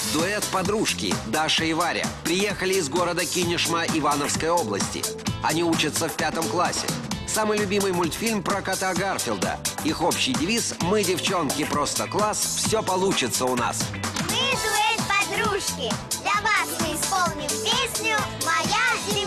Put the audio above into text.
Дуэт подружки Даша и Варя приехали из города Кинешма Ивановской области. Они учатся в 5 классе. Самый любимый мультфильм про кота Гарфилда. Их общий девиз: «Мы, девчонки, просто класс, все получится у нас». Мы дуэт подружки. Для вас мы исполним песню «Моя